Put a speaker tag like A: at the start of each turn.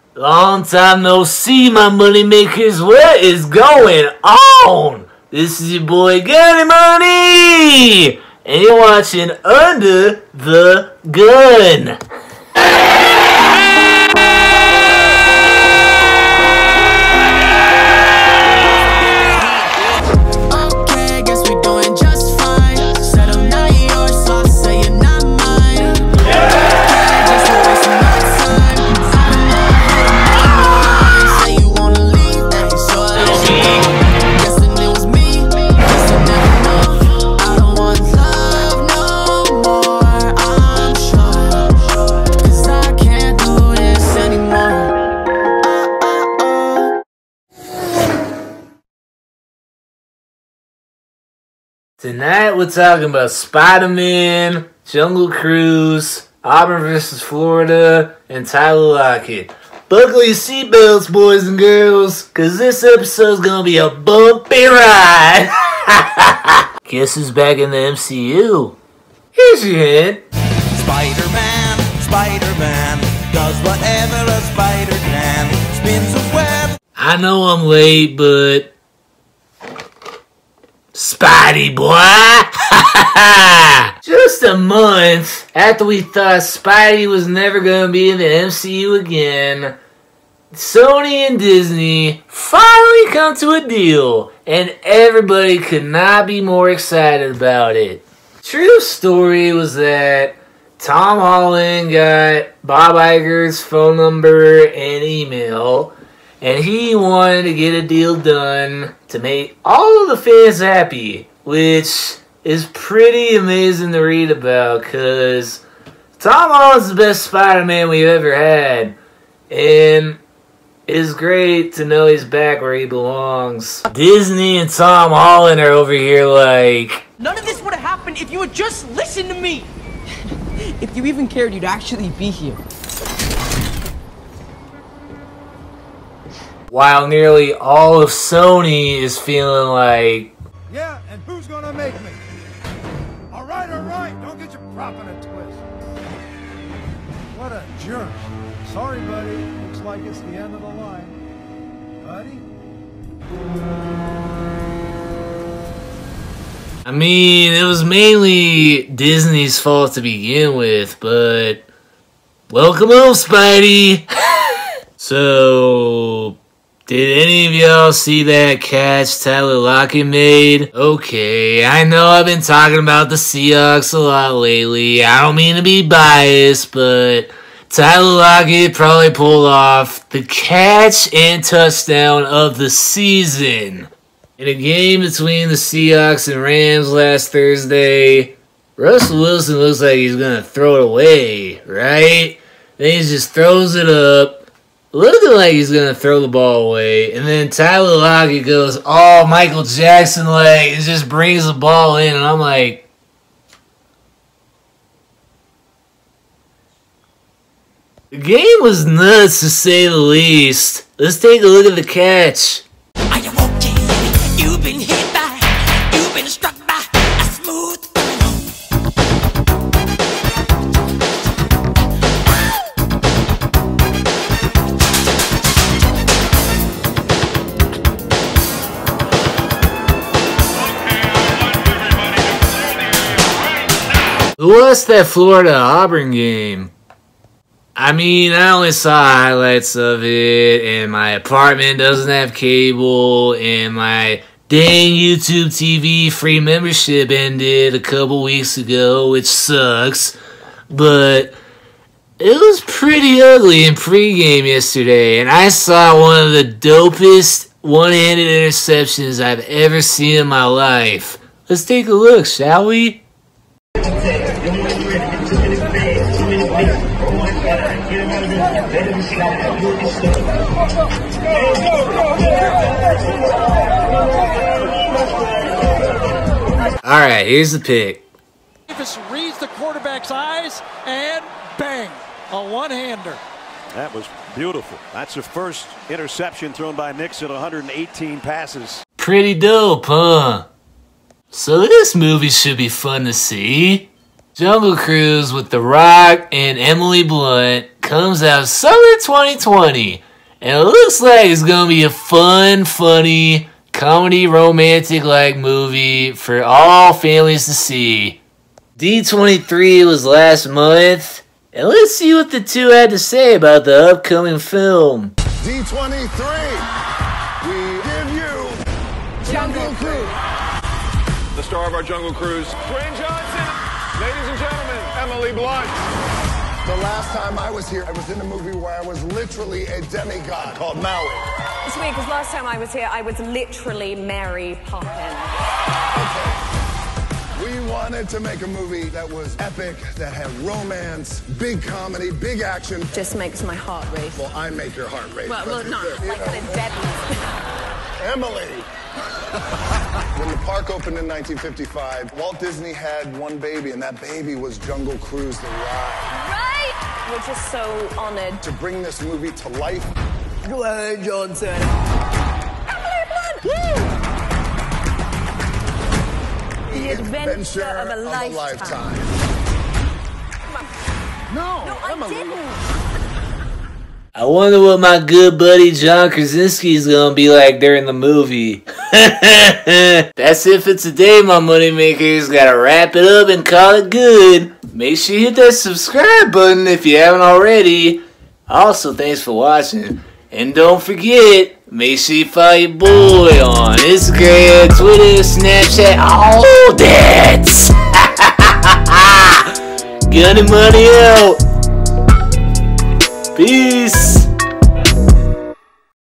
A: Long time no see, my money makers. What is going on? This is your boy Gunny Money, and you're watching Under the Gun. Tonight we're talking about Spider-Man, Jungle Cruise, Auburn vs. Florida, and Tyler Lockett. Buckle your seatbelts, boys and girls, cause this episode's gonna be a bumpy ride. Guess who's back in the MCU? Here's your hint.
B: Spider-Man, Spider-Man, does whatever a spider can, spins a web.
A: I know I'm late, but Spidey, boy! Just a month after we thought Spidey was never going to be in the MCU again, Sony and Disney finally come to a deal, and everybody could not be more excited about it. True story was that Tom Holland got Bob Iger's phone number and email, and he wanted to get a deal done to make all of the fans happy, which is pretty amazing to read about, because Tom Holland's the best Spider-Man we've ever had, and it's great to know he's back where he belongs. Disney and Tom Holland are over here like,
C: none of this would have happened if you had just listened to me! If you even cared, you'd actually be here.
A: while nearly all of Sony is feeling like,
D: yeah, and who's gonna make me? All right, don't get your prop in a twist. What a jerk. Sorry, buddy. Looks like it's the end of the line. Buddy?
A: I mean, it was mainly Disney's fault to begin with, but welcome home, Spidey! So, did any of y'all see that catch Tyler Lockett made? Okay, I know I've been talking about the Seahawks a lot lately. I don't mean to be biased, but Tyler Lockett probably pulled off the catch and touchdown of the season. In a game between the Seahawks and Rams last Thursday, Russell Wilson looks like he's going to throw it away, right? Then he just throws it up, looking like he's going to throw the ball away. And then Tyler Lockett goes all Michael Jackson-like and just brings the ball in. And I'm like, the game was nuts to say the least. Let's take a look at the catch.
B: Are you okay? You've been hit by, you've been struck by a smooth criminal.
A: Who watched that Florida-Auburn game? I mean, I only saw highlights of it, and my apartment doesn't have cable, and my dang YouTube TV free membership ended a couple weeks ago, which sucks. But it was pretty ugly in pregame yesterday, and I saw one of the dopest one-handed interceptions I've ever seen in my life. Let's take a look, shall we? Alright, here's the pick.
E: Davis reads the quarterback's eyes, and bang, a one-hander.
F: That was beautiful. That's the first interception thrown by Nixon, 118 passes.
A: Pretty dope, huh? So this movie should be fun to see. Jungle Cruise with The Rock and Emily Blunt comes out summer 2020. And it looks like it's gonna be a fun, funny, comedy, romantic-like movie for all families to see. D23 was last month, and let's see what the two had to say about the upcoming film.
G: D23, we give you Jungle Cruise.
H: The star of our Jungle Cruise, Dwayne Johnson. Ladies and gentlemen, Emily Blunt.
G: The last time I was here, I was in a movie where I was literally a demigod called Maui.
I: It's weird because last time I was here, I was literally Mary Poppins.
G: Okay. We wanted to make a movie that was epic, that had romance, big comedy, big action.
I: Just makes my heart race.
G: Well, I make your heart race.
I: Well, no, like kind of deadly.
G: Emily. When the park opened in 1955, Walt Disney had one baby, and that baby was Jungle Cruise the ride.
I: Right? We're just so honored
G: to bring this movie to life.
C: Dwayne Johnson.
I: Emily Blunt! Woo! The adventure of a lifetime.
G: No,
I: I didn't.
A: I wonder what my good buddy John Krasinski is gonna be like during the movie. That's it for today, my moneymakers. Gotta wrap it up and call it good. Make sure you hit that subscribe button if you haven't already. Also, thanks for watching. And don't forget, make sure you follow your boy on Instagram, Twitter, Snapchat, all that. Gunny money out. Peace.